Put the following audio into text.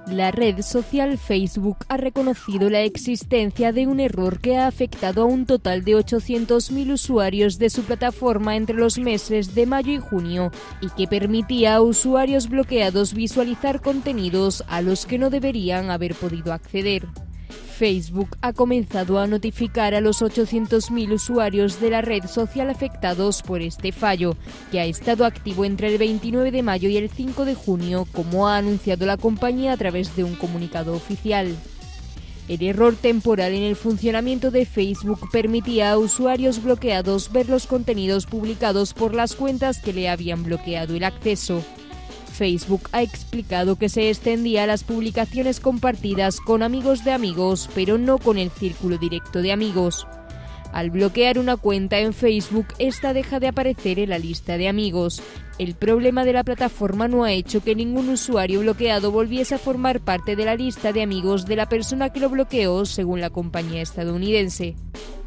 La red social Facebook ha reconocido la existencia de un error que ha afectado a un total de 800.000 usuarios de su plataforma entre los meses de mayo y junio y que permitía a usuarios bloqueados visualizar contenidos a los que no deberían haber podido acceder. Facebook ha comenzado a notificar a los 800.000 usuarios de la red social afectados por este fallo, que ha estado activo entre el 29 de mayo y el 5 de junio, como ha anunciado la compañía a través de un comunicado oficial. El error temporal en el funcionamiento de Facebook permitía a usuarios bloqueados ver los contenidos publicados por las cuentas que le habían bloqueado el acceso. Facebook ha explicado que se extendía a las publicaciones compartidas con amigos de amigos, pero no con el círculo directo de amigos. Al bloquear una cuenta en Facebook, esta deja de aparecer en la lista de amigos. El problema de la plataforma no ha hecho que ningún usuario bloqueado volviese a formar parte de la lista de amigos de la persona que lo bloqueó, según la compañía estadounidense.